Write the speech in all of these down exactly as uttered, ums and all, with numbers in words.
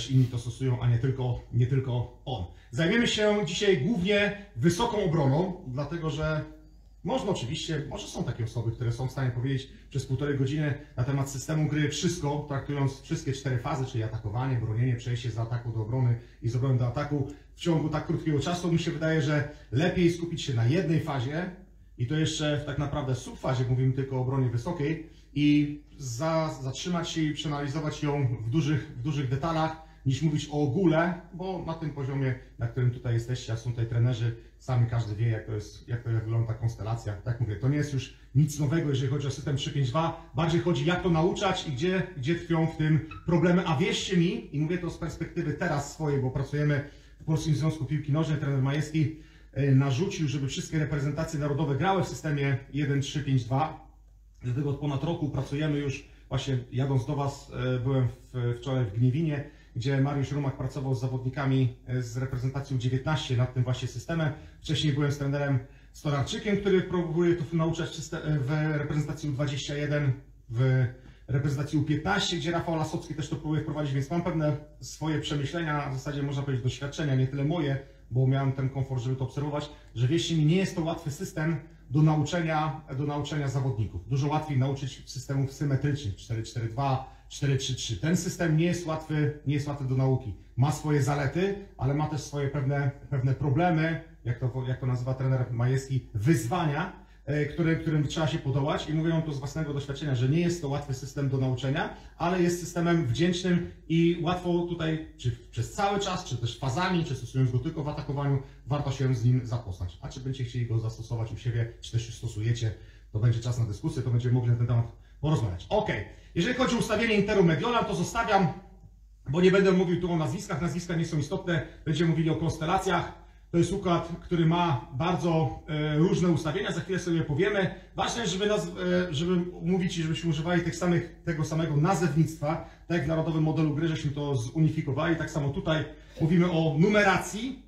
też inni to stosują, a nie tylko, nie tylko on. Zajmiemy się dzisiaj głównie wysoką obroną, dlatego że można oczywiście, może są takie osoby, które są w stanie powiedzieć przez półtorej godziny na temat systemu gry wszystko, traktując wszystkie cztery fazy, czyli atakowanie, bronienie, przejście z ataku do obrony i z obrony do ataku w ciągu tak krótkiego czasu. Mi się wydaje, że lepiej skupić się na jednej fazie i to jeszcze w tak naprawdę subfazie, mówimy tylko o obronie wysokiej, i za, zatrzymać się i przeanalizować ją w dużych, w dużych detalach, niż mówić o ogóle, bo na tym poziomie, na którym tutaj jesteście, a są tutaj trenerzy, sami każdy wie, jak to jest, jak to jak wygląda ta konstelacja. Tak mówię, to nie jest już nic nowego, jeżeli chodzi o system trzy pięć dwa, bardziej chodzi, jak to nauczać i gdzie, gdzie tkwią w tym problemy. A wierzcie mi, i mówię to z perspektywy teraz swojej, bo pracujemy w Polskim Związku Piłki Nożnej, trener Majewski narzucił, żeby wszystkie reprezentacje narodowe grały w systemie jeden trzy pięć dwa. Dlatego od ponad roku pracujemy już, właśnie jadąc do Was, byłem w, wczoraj w Gniewinie, gdzie Mariusz Rumak pracował z zawodnikami z reprezentacją dziewiętnaście nad tym właśnie systemem. Wcześniej byłem z trenerem Storarczykiem, który próbuje to nauczać w reprezentacji U dwadzieścia jeden, w reprezentacji U piętnaście, gdzie Rafał Lasocki też to próbuje wprowadzić, więc mam pewne swoje przemyślenia, w zasadzie można powiedzieć doświadczenia, nie tyle moje, bo miałem ten komfort, żeby to obserwować, że wierzcie mi, nie jest to łatwy system do nauczenia, do nauczenia zawodników. Dużo łatwiej nauczyć systemów symetrycznych, cztery cztery dwa, cztery trzy trzy. Ten system nie jest łatwy, nie jest łatwy do nauki. Ma swoje zalety, ale ma też swoje pewne, pewne problemy, jak to, jak to nazywa trener Majewski, wyzwania, Którym, którym trzeba się podołać, i mówię to z własnego doświadczenia, że nie jest to łatwy system do nauczenia, ale jest systemem wdzięcznym i łatwo tutaj, czy przez cały czas, czy też fazami, czy stosując go tylko w atakowaniu, warto się z nim zapoznać. A czy będziecie chcieli go zastosować u siebie, czy też już stosujecie, to będzie czas na dyskusję, to będziemy mogli na ten temat porozmawiać. Ok, jeżeli chodzi o ustawienie Interu Mediolan, to zostawiam, bo nie będę mówił tu o nazwiskach, nazwiska nie są istotne, będziemy mówili o konstelacjach. To jest układ, który ma bardzo e, różne ustawienia, za chwilę sobie powiemy. Ważne jest, żeby, nas, e, żeby mówić i żebyśmy używali tych samych, tego samego nazewnictwa, tak jak w narodowym modelu gry, żeśmy to zunifikowali. Tak samo tutaj mówimy o numeracji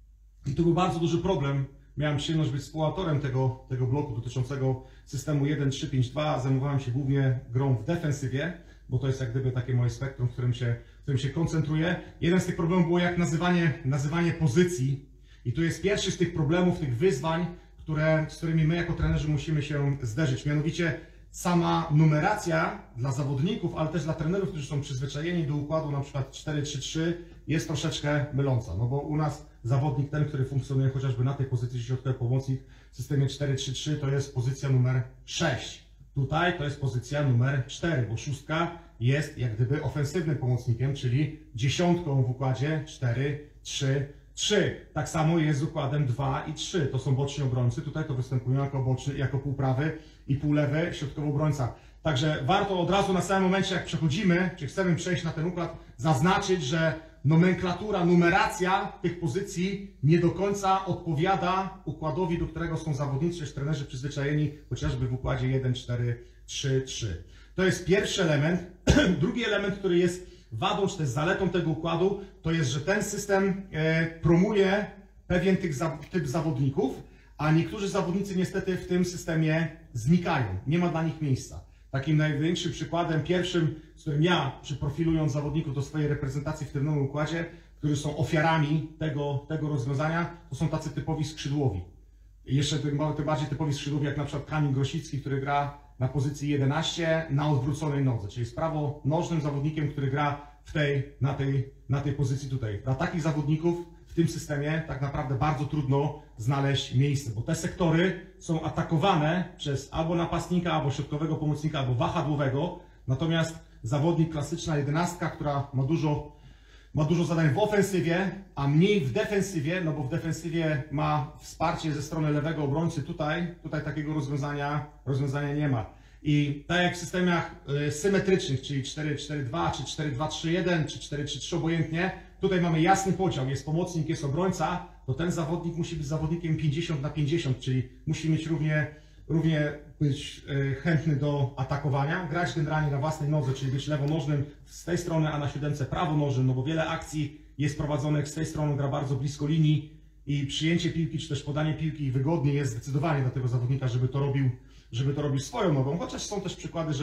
i to był bardzo duży problem. Miałem przyjemność być współautorem tego, tego bloku dotyczącego systemu jeden trzy pięć dwa. Zajmowałem się głównie grą w defensywie, bo to jest jak gdyby takie moje spektrum, w którym się, w którym się koncentruję. Jeden z tych problemów było jak nazywanie, nazywanie pozycji. I tu jest pierwszy z tych problemów, tych wyzwań, które, z którymi my jako trenerzy musimy się zderzyć. Mianowicie sama numeracja dla zawodników, ale też dla trenerów, którzy są przyzwyczajeni do układu na przykład cztery trzy trzy, jest troszeczkę myląca. No bo u nas zawodnik ten, który funkcjonuje chociażby na tej pozycji środkowy pomocnik w systemie cztery trzy trzy, to jest pozycja numer sześć. Tutaj to jest pozycja numer cztery, bo szóstka jest jak gdyby ofensywnym pomocnikiem, czyli dziesiątką w układzie cztery trzy trzy. Tak samo jest z układem dwa i trzy. To są boczni obrońcy. Tutaj to występują jako boczny, jako półprawy i półlewy środkowy obrońca. Także warto od razu na samym momencie, jak przechodzimy, czy chcemy przejść na ten układ, zaznaczyć, że nomenklatura, numeracja tych pozycji nie do końca odpowiada układowi, do którego są zawodnicy, czy trenerzy przyzwyczajeni, chociażby w układzie jeden cztery trzy trzy. To jest pierwszy element. Drugi element, który jest wadą, czy też zaletą tego układu, to jest, że ten system e, promuje pewien typ, za, typ zawodników, a niektórzy zawodnicy niestety w tym systemie znikają. Nie ma dla nich miejsca. Takim największym przykładem, pierwszym, z którym ja, przyprofilując zawodników do swojej reprezentacji w tym nowym układzie, którzy są ofiarami tego, tego rozwiązania, to są tacy typowi skrzydłowi. I jeszcze tym, tym bardziej typowi skrzydłowi, jak na przykład Kamil Grosicki, który gra na pozycji jedenaście na odwróconej nodze, czyli jest prawonożnym zawodnikiem, który gra w tej, na, tej, na tej pozycji tutaj. Dla takich zawodników w tym systemie tak naprawdę bardzo trudno znaleźć miejsce, bo te sektory są atakowane przez albo napastnika, albo środkowego pomocnika, albo wahadłowego, natomiast zawodnik klasyczna jedenastka, która ma dużo Ma dużo zadań w ofensywie, a mniej w defensywie, no bo w defensywie ma wsparcie ze strony lewego obrońcy. Tutaj, tutaj takiego rozwiązania, rozwiązania nie ma. I tak jak w systemach y, symetrycznych, czyli cztery cztery dwa, czy cztery dwa trzy jeden, czy cztery trzy trzy obojętnie, tutaj mamy jasny podział, jest pomocnik, jest obrońca, to ten zawodnik musi być zawodnikiem pięćdziesiąt na pięćdziesiąt, czyli musi mieć równie, równie być y, chętny do atakowania, grać generalnie na własnej nodze, czyli być lewonożnym z tej strony, a na siódemce prawonożnym, no bo wiele akcji jest prowadzonych z tej strony, gra bardzo blisko linii i przyjęcie piłki, czy też podanie piłki wygodnie jest zdecydowanie dla tego zawodnika, żeby to robił, żeby to robił swoją nogą, chociaż są też przykłady, że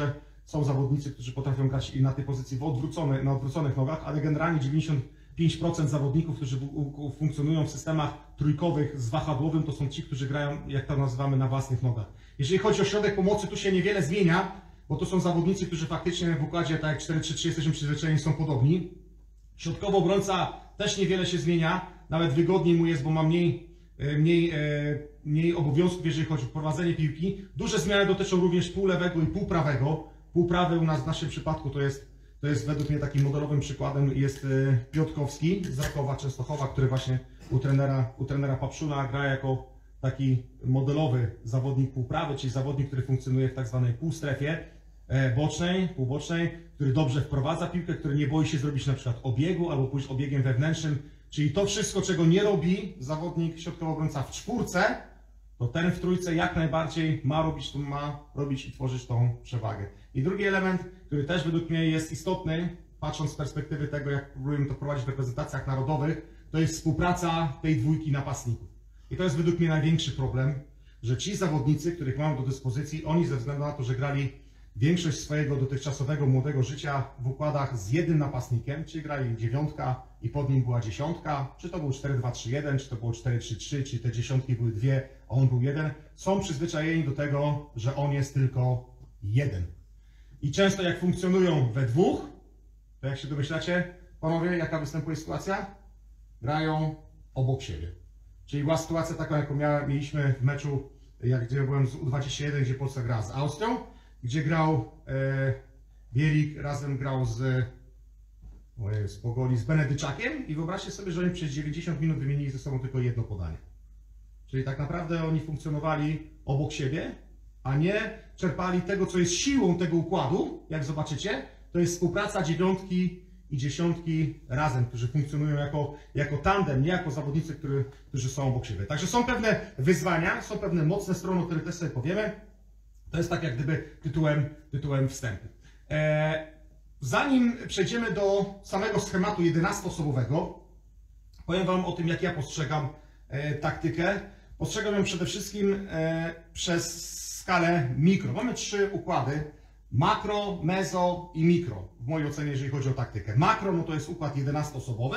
są zawodnicy, którzy potrafią grać i na tej pozycji w odwrócone, na odwróconych nogach, ale generalnie dziewięćdziesiąt pięć procent zawodników, którzy funkcjonują w systemach trójkowych z wahadłowym, to są ci, którzy grają, jak to nazywamy, na własnych nogach. Jeżeli chodzi o środek pomocy, tu się niewiele zmienia, bo to są zawodnicy, którzy faktycznie w układzie, tak jak cztery trzy trzy jesteśmy przyzwyczajeni, są podobni. Środkowy obrońca też niewiele się zmienia, nawet wygodniej mu jest, bo ma mniej, mniej, mniej obowiązków, jeżeli chodzi o prowadzenie piłki. Duże zmiany dotyczą również pół lewego i pół prawego. Pół prawy u nas w naszym przypadku to jest, to jest według mnie takim modelowym przykładem jest Piotkowski z Rakowa Częstochowa, który właśnie u trenera, u trenera Papszuna gra jako taki modelowy zawodnik półprawy, czyli zawodnik, który funkcjonuje w tak zwanej półstrefie bocznej, półbocznej, który dobrze wprowadza piłkę, który nie boi się zrobić na przykład obiegu albo pójść obiegiem wewnętrznym, czyli to wszystko, czego nie robi zawodnik środkowy obrońca w czwórce, to ten w trójce jak najbardziej ma robić, to ma robić i tworzyć tą przewagę. I drugi element, który też według mnie jest istotny, patrząc z perspektywy tego, jak próbujemy to prowadzić w reprezentacjach narodowych, to jest współpraca tej dwójki napastników. I to jest według mnie największy problem, że ci zawodnicy, których mam do dyspozycji, oni ze względu na to, że grali większość swojego dotychczasowego młodego życia w układach z jednym napastnikiem, czyli grali dziewiątka i pod nim była dziesiątka, czy to był cztery dwa trzy jeden, czy to było cztery trzy trzy, czy te dziesiątki były dwie, a on był jeden, są przyzwyczajeni do tego, że on jest tylko jeden. I często jak funkcjonują we dwóch, to jak się domyślacie, panowie, jaka występuje sytuacja? Grają obok siebie. Czyli była sytuacja taka, jaką miałem, mieliśmy w meczu, jak gdzie byłem z U dwadzieścia jeden, gdzie Polska gra z Austrią, gdzie grał e, Bielik, razem grał z, o, z Pogoli, z Benedyczakiem i wyobraźcie sobie, że oni przez dziewięćdziesiąt minut wymienili ze sobą tylko jedno podanie. Czyli tak naprawdę oni funkcjonowali obok siebie, a nie czerpali tego, co jest siłą tego układu, jak zobaczycie, to jest współpraca dziewiątki i dziesiątki razem, którzy funkcjonują jako, jako tandem, nie jako zawodnicy, który, którzy są obok siebie. Także są pewne wyzwania, są pewne mocne strony, o których też sobie powiemy. To jest tak jak gdyby tytułem, tytułem wstępu. E, zanim przejdziemy do samego schematu jedenastoosobowego, powiem Wam o tym, jak ja postrzegam e, taktykę. Postrzegam ją przede wszystkim e, przez skalę mikro. Mamy trzy układy. Makro, mezo i mikro, w mojej ocenie, jeżeli chodzi o taktykę. Makro, no to jest układ jedenastoosobowy,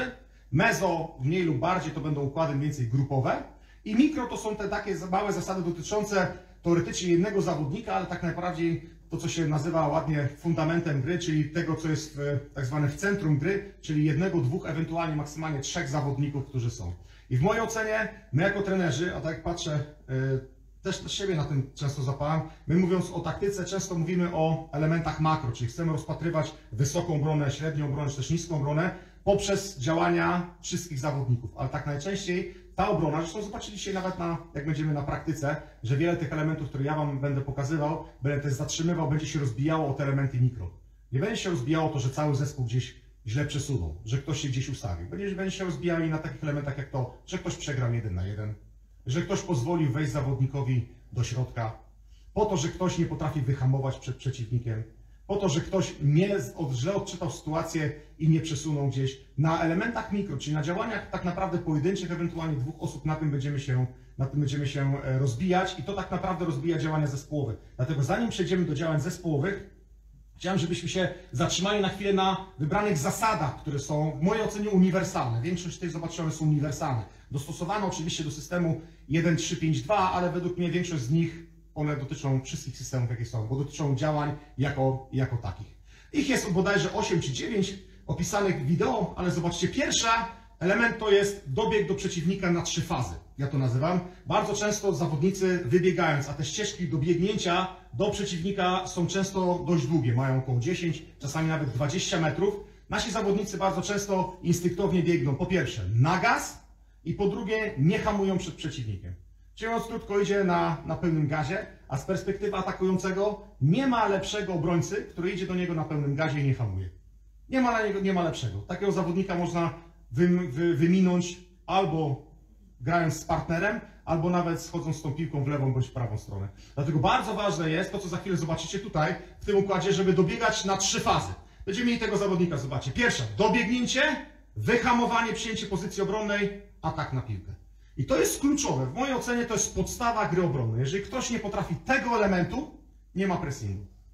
mezo, mniej lub bardziej, to będą układy mniej więcej grupowe i mikro to są te takie małe zasady dotyczące teoretycznie jednego zawodnika, ale tak naprawdę to, co się nazywa ładnie fundamentem gry, czyli tego, co jest w, tak zwane w centrum gry, czyli jednego, dwóch, ewentualnie maksymalnie trzech zawodników, którzy są. I w mojej ocenie, my jako trenerzy, a tak jak patrzę, yy, też na siebie na tym często zapalam. My mówiąc o taktyce, często mówimy o elementach makro, czyli chcemy rozpatrywać wysoką obronę, średnią obronę, czy też niską obronę poprzez działania wszystkich zawodników. Ale tak najczęściej ta obrona, zresztą zobaczyliście nawet na, jak będziemy na praktyce, że wiele tych elementów, które ja Wam będę pokazywał, będę też zatrzymywał, będzie się rozbijało o te elementy mikro. Nie będzie się rozbijało to, że cały zespół gdzieś źle przesunął, że ktoś się gdzieś ustawił. Będzie, będzie się rozbijali na takich elementach jak to, że ktoś przegrał jeden na jeden, że ktoś pozwolił wejść zawodnikowi do środka, po to, że ktoś nie potrafi wyhamować przed przeciwnikiem, po to, że ktoś nie od, źle odczytał sytuację i nie przesunął gdzieś. Na elementach mikro, czyli na działaniach tak naprawdę pojedynczych, ewentualnie dwóch osób, na tym będziemy się, na tym będziemy się rozbijać i to tak naprawdę rozbija działania zespołowe. Dlatego zanim przejdziemy do działań zespołowych, chciałem, żebyśmy się zatrzymali na chwilę na wybranych zasadach, które są w mojej ocenie uniwersalne. Większość tych, zobaczymy, są uniwersalne. Dostosowane oczywiście do systemu jeden trzy pięć dwa, ale według mnie większość z nich, one dotyczą wszystkich systemów, jakie są, bo dotyczą działań jako, jako takich. Ich jest bodajże osiem czy dziewięć opisanych wideo, ale zobaczcie, pierwsza element to jest dobieg do przeciwnika na trzy fazy. Ja to nazywam. Bardzo często zawodnicy wybiegając, a te ścieżki do biegnięcia do przeciwnika są często dość długie, mają około dziesięć, czasami nawet dwadzieścia metrów. Nasi zawodnicy bardzo często instynktownie biegną, po pierwsze na gaz i po drugie nie hamują przed przeciwnikiem. Czyli on krótko idzie na, na pełnym gazie, a z perspektywy atakującego nie ma lepszego obrońcy, który idzie do niego na pełnym gazie i nie hamuje. Nie ma, na niego, nie ma lepszego. Takiego zawodnika można wy, wy, wyminąć albo grając z partnerem, albo nawet schodząc z tą piłką w lewą bądź w prawą stronę. Dlatego bardzo ważne jest to, co za chwilę zobaczycie tutaj, w tym układzie, żeby dobiegać na trzy fazy. Będziemy mieli tego zawodnika, zobaczcie. Pierwsza, dobiegnięcie, wyhamowanie, przyjęcie pozycji obronnej, atak na piłkę. I to jest kluczowe. W mojej ocenie to jest podstawa gry obronnej. Jeżeli ktoś nie potrafi tego elementu, nie ma pressingu.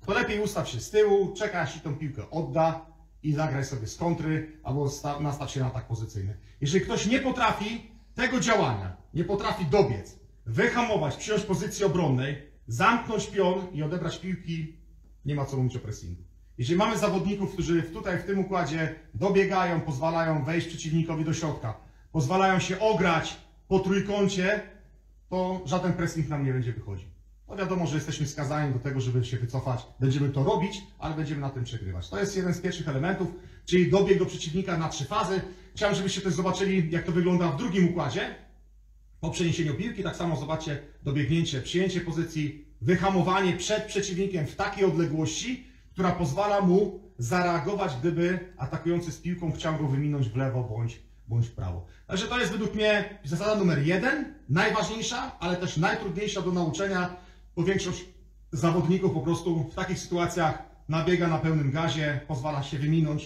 to lepiej ustaw się z tyłu, czekaj aż ci tą piłkę odda i zagraj sobie z kontry, albo nastaw się na atak pozycyjny. Jeżeli ktoś nie potrafi tego działania, nie potrafi dobiec, wyhamować, przyjąć pozycji obronnej, zamknąć pion i odebrać piłki, nie ma co mówić o pressingu. Jeżeli mamy zawodników, którzy tutaj w tym układzie dobiegają, pozwalają wejść przeciwnikowi do środka, pozwalają się ograć po trójkącie, to żaden pressing nam nie będzie wychodził. No wiadomo, że jesteśmy skazani do tego, żeby się wycofać. Będziemy to robić, ale będziemy na tym przegrywać. To jest jeden z pierwszych elementów, czyli dobieg do przeciwnika na trzy fazy. Chciałem, żebyście też zobaczyli, jak to wygląda w drugim układzie. Po przeniesieniu piłki, tak samo zobaczcie, dobiegnięcie, przyjęcie pozycji, wyhamowanie przed przeciwnikiem w takiej odległości, która pozwala mu zareagować, gdyby atakujący z piłką chciał go wyminąć w lewo bądź, bądź w prawo. Także to jest według mnie zasada numer jeden, najważniejsza, ale też najtrudniejsza do nauczenia, bo większość zawodników po prostu w takich sytuacjach nabiega na pełnym gazie, pozwala się wyminąć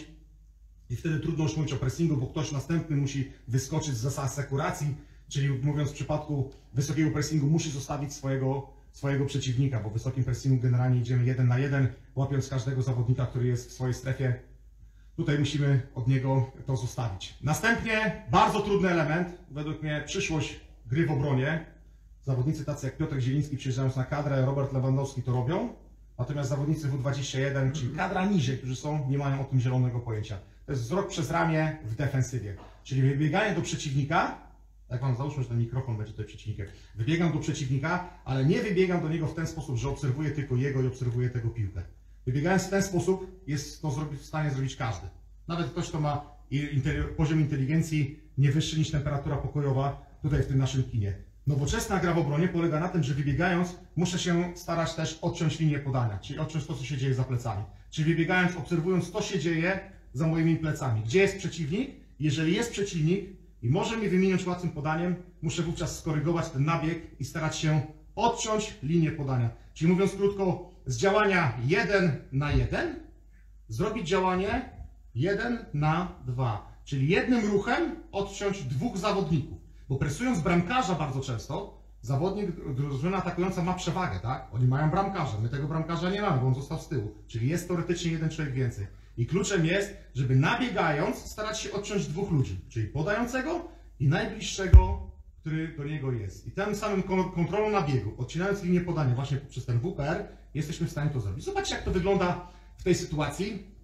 i wtedy trudno już mówić o pressingu, bo ktoś następny musi wyskoczyć z zasad sekuracji, czyli mówiąc w przypadku wysokiego pressingu musi zostawić swojego, swojego przeciwnika, bo w wysokim pressingu generalnie idziemy jeden na jeden, łapiąc każdego zawodnika, który jest w swojej strefie. Tutaj musimy od niego to zostawić. Następnie bardzo trudny element, według mnie przyszłość gry w obronie. Zawodnicy tacy jak Piotr Zieliński, przyjeżdżając na kadrę, Robert Lewandowski to robią, natomiast zawodnicy W dwadzieścia jeden, czyli kadra niżej, którzy są, nie mają o tym zielonego pojęcia. To jest wzrok przez ramię w defensywie, czyli wybieganie do przeciwnika, jak wam załóżmy, że ten mikrofon będzie tutaj przeciwnikiem, wybiegam do przeciwnika, ale nie wybiegam do niego w ten sposób, że obserwuję tylko jego i obserwuję tego piłkę. Wybiegając w ten sposób jest to w stanie zrobić każdy. Nawet ktoś, kto ma poziom inteligencji nie wyższy niż temperatura pokojowa tutaj w tym naszym kinie. Nowoczesna gra w obronie polega na tym, że wybiegając muszę się starać też odciąć linię podania, czyli odciąć to, co się dzieje za plecami. Czyli wybiegając, obserwując, co się dzieje za moimi plecami. Gdzie jest przeciwnik? Jeżeli jest przeciwnik i może mi wyminąć łatwym podaniem, muszę wówczas skorygować ten nabieg i starać się odciąć linię podania. Czyli mówiąc krótko, z działania jeden na jeden zrobić działanie jeden na dwa. Czyli jednym ruchem odciąć dwóch zawodników. Bo presując bramkarza bardzo często, zawodnik, drużyna atakująca ma przewagę, tak? Oni mają bramkarza, my tego bramkarza nie mamy, bo on został z tyłu. Czyli jest teoretycznie jeden człowiek więcej. I kluczem jest, żeby nabiegając starać się odciąć dwóch ludzi, czyli podającego i najbliższego, który do niego jest. I tym samym kontrolą nabiegu, odcinając linię podania właśnie poprzez ten W P R, jesteśmy w stanie to zrobić. Zobaczcie, jak to wygląda w tej sytuacji.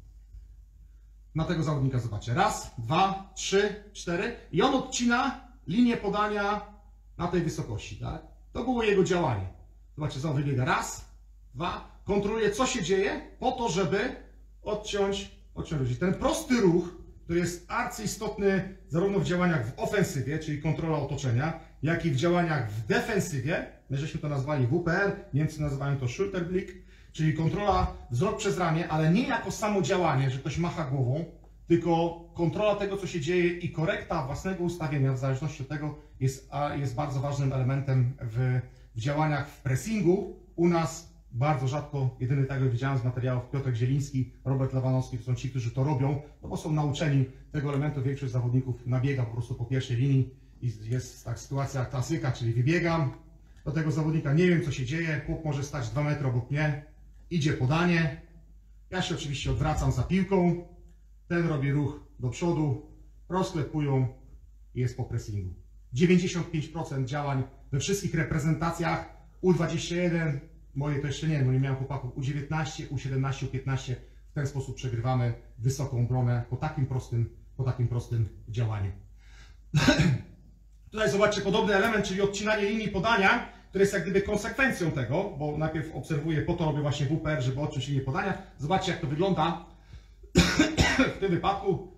Na tego zawodnika zobaczcie. Raz, dwa, trzy, cztery. I on odcina linię podania na tej wysokości. Tak? To było jego działanie. Zobaczcie, znowu wybiega. Raz, dwa. Kontroluje, co się dzieje, po to, żeby odciąć, odciąć ludzi. Ten prosty ruch, który jest arcyistotny zarówno w działaniach w ofensywie, czyli kontrola otoczenia, jak i w działaniach w defensywie. My żeśmy to nazwali W P R, Niemcy nazywają to Schulterblick, czyli kontrola, wzrok przez ramię, ale nie jako samo działanie, że ktoś macha głową, tylko kontrola tego, co się dzieje i korekta własnego ustawienia, w zależności od tego, jest, jest bardzo ważnym elementem w, w działaniach w pressingu. U nas bardzo rzadko, jedyny tak jak widziałem z materiałów, Piotr Zieliński, Robert Lewandowski, to są ci, którzy to robią, no bo są nauczeni tego elementu. Większość zawodników nabiega po prostu po pierwszej linii i jest tak sytuacja klasyka, czyli wybiegam do tego zawodnika, nie wiem, co się dzieje, chłop może stać dwa metry obok mnie, idzie podanie, ja się oczywiście odwracam za piłką, ten robi ruch do przodu, rozklepują i jest po pressingu. dziewięćdziesiąt pięć procent działań we wszystkich reprezentacjach, U dwadzieścia jeden, moje to jeszcze nie, bo nie miałem chłopaków, U dziewiętnaście, U siedemnaście, U piętnaście, w ten sposób przegrywamy wysoką obronę po takim prostym, po takim prostym działaniu. Tutaj zobaczcie podobny element, czyli odcinanie linii podania, które jest jak gdyby konsekwencją tego, bo najpierw obserwuję, po to robię właśnie W P R, żeby odciąć linię podania. Zobaczcie, jak to wygląda w tym wypadku.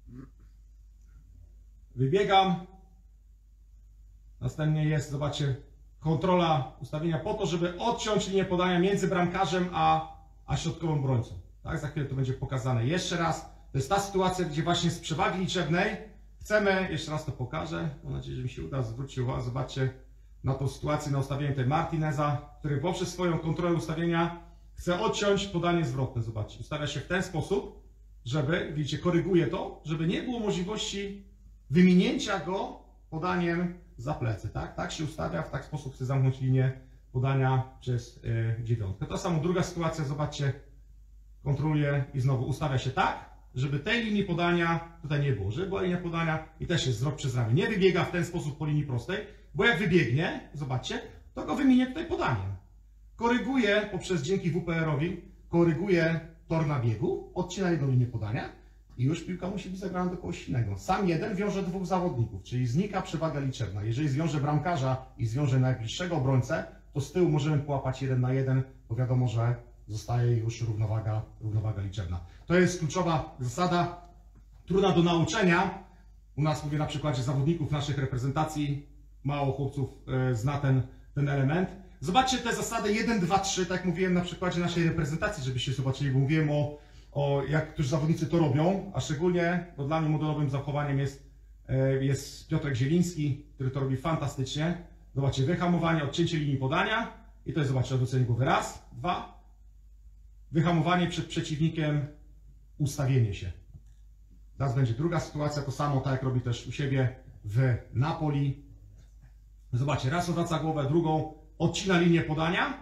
Wybiegam. Następnie jest, zobaczcie, kontrola ustawienia po to, żeby odciąć linię podania między bramkarzem a, a środkową obrońcą. Tak, za chwilę to będzie pokazane. Jeszcze raz, to jest ta sytuacja, gdzie właśnie z przewagi liczebnej chcemy, jeszcze raz to pokażę, mam nadzieję, że mi się uda, zwrócić uwagę, zobaczcie na tą sytuację, na ustawienie tutaj Martineza, który poprzez swoją kontrolę ustawienia chce odciąć podanie zwrotne, zobaczcie. Ustawia się w ten sposób, żeby, widzicie, koryguje to, żeby nie było możliwości wyminięcia go podaniem za plecy, tak? Tak się ustawia, w taki sposób chce zamknąć linię podania przez y, dziewiątkę. To samo druga sytuacja, zobaczcie, kontroluje i znowu ustawia się tak, żeby tej linii podania tutaj nie było, żeby była linia podania i też jest wzrok przez ramię. Nie wybiega w ten sposób po linii prostej, bo jak wybiegnie, zobaczcie, to go wymienię tutaj podaniem. Koryguje poprzez dzięki W P R-owi, koryguje tor na biegu, odcina jedną linię podania i już piłka musi być zagrana do kogoś innego. Sam jeden wiąże dwóch zawodników, czyli znika przewaga liczebna. Jeżeli zwiąże bramkarza i zwiąże najbliższego obrońcę, to z tyłu możemy połapać jeden na jeden, bo wiadomo, że zostaje już równowaga, równowaga liczebna. To jest kluczowa zasada, trudna do nauczenia. U nas, mówię na przykładzie zawodników naszych reprezentacji, mało chłopców e, zna ten, ten element. Zobaczcie te zasady jeden, dwa, trzy, tak jak mówiłem na przykładzie naszej reprezentacji, żebyście zobaczyli, bo mówiłem o, o jak którzy zawodnicy to robią, a szczególnie, bo dla mnie modelowym zachowaniem jest, e, jest Piotrek Zieliński, który to robi fantastycznie. Zobaczcie, wyhamowanie, odcięcie linii podania i to jest, zobaczcie, odwrócenie głowy. Raz, dwa. Wyhamowanie przed przeciwnikiem, ustawienie się. Teraz będzie druga sytuacja, to samo tak jak robi też u siebie w Napoli. Zobaczcie, raz odwraca głowę, drugą odcina linię podania,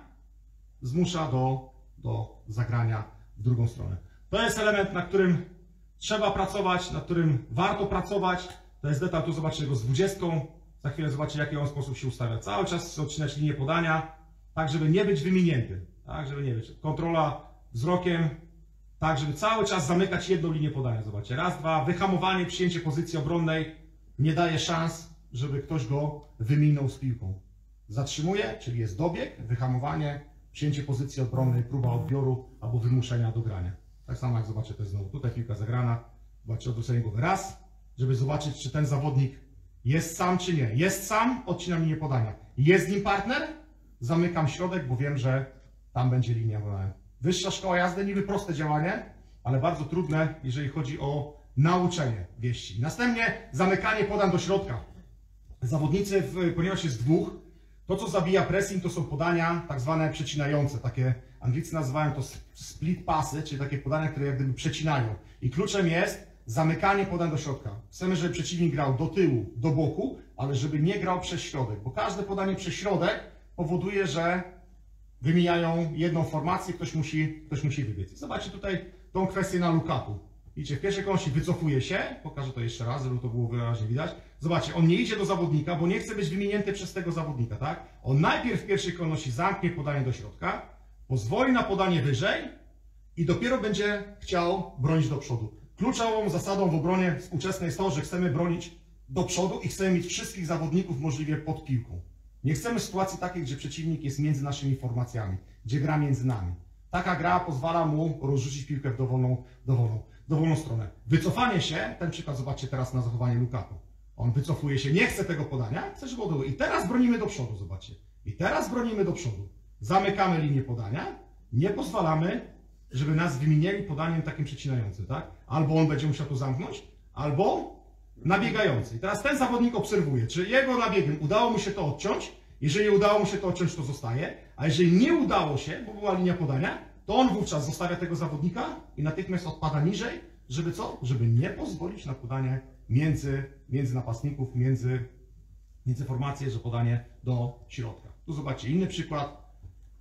zmusza do, do zagrania w drugą stronę. To jest element, na którym trzeba pracować, na którym warto pracować. To jest detal, tu zobaczcie go z dwudziestką. Za chwilę zobaczcie, w jaki on sposób się ustawia. Cały czas odcinać linię podania, tak żeby nie być wyminięty. Tak, żeby nie być. Kontrola wzrokiem, tak, żeby cały czas zamykać jedną linię podania. Zobaczcie, raz, dwa, wyhamowanie, przyjęcie pozycji obronnej nie daje szans, żeby ktoś go wyminął z piłką. Zatrzymuje, czyli jest dobieg, wyhamowanie, przyjęcie pozycji obronnej, próba odbioru albo wymuszenia do grania. Tak samo jak zobaczcie, to jest znowu tutaj piłka zagrana. Zobaczcie, odwrócenie głowy raz, żeby zobaczyć, czy ten zawodnik jest sam, czy nie. Jest sam, odcinam linię podania. Jest z nim partner, zamykam środek, bo wiem, że tam będzie linia podania. Wyższa szkoła jazdy, niby proste działanie, ale bardzo trudne, jeżeli chodzi o nauczenie wieści. Następnie zamykanie podań do środka. Zawodnicy, ponieważ jest dwóch, to co zabija pressing to są podania tak zwane przecinające. Takie Anglicy nazywają to split passy, czyli takie podania, które jak gdyby przecinają. I kluczem jest zamykanie podań do środka. Chcemy, żeby przeciwnik grał do tyłu, do boku, ale żeby nie grał przez środek, bo każde podanie przez środek powoduje, że wymijają jedną formację, ktoś musi, ktoś musi wybiec. Zobaczcie tutaj tą kwestię na Lukaku. Widzicie, w pierwszej kolejności wycofuje się, pokażę to jeszcze raz, żeby to było wyraźnie widać. Zobaczcie, on nie idzie do zawodnika, bo nie chce być wyminięty przez tego zawodnika, tak? On najpierw w pierwszej kolejności zamknie podanie do środka, pozwoli na podanie wyżej i dopiero będzie chciał bronić do przodu. Kluczową zasadą w obronie współczesnej jest to, że chcemy bronić do przodu i chcemy mieć wszystkich zawodników możliwie pod piłką. Nie chcemy sytuacji takiej, gdzie przeciwnik jest między naszymi formacjami, gdzie gra między nami. Taka gra pozwala mu rozrzucić piłkę w dowolną, dowolną, dowolną stronę. Wycofanie się, ten przykład zobaczcie teraz na zachowanie Lukaku. On wycofuje się, nie chce tego podania, chce, żeby odbyło. I teraz bronimy do przodu, zobaczcie. I teraz bronimy do przodu. Zamykamy linię podania, nie pozwalamy, żeby nas wymienili podaniem takim przecinającym, tak? Albo on będzie musiał to zamknąć, albo nabiegający. I teraz ten zawodnik obserwuje, czy jego nabiegiem udało mu się to odciąć. Jeżeli udało mu się to odciąć, to zostaje. A jeżeli nie udało się, bo była linia podania, to on wówczas zostawia tego zawodnika i natychmiast odpada niżej, żeby co? Żeby nie pozwolić na podanie między, między napastników, między, między formacje, że podanie do środka. Tu zobaczcie inny przykład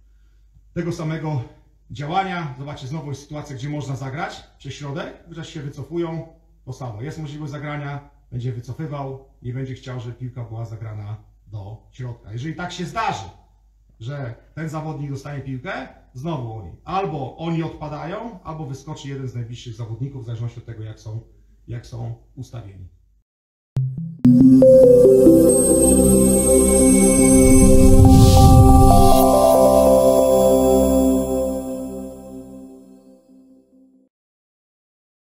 tego samego działania. Zobaczcie, znowu jest sytuacja, gdzie można zagrać przez środek, że się wycofują. To samo. Jest możliwość zagrania, będzie wycofywał, nie będzie chciał, żeby piłka była zagrana do środka. Jeżeli tak się zdarzy, że ten zawodnik dostanie piłkę, znowu oni. Albo oni odpadają, albo wyskoczy jeden z najbliższych zawodników, w zależności od tego, jak są, jak są ustawieni.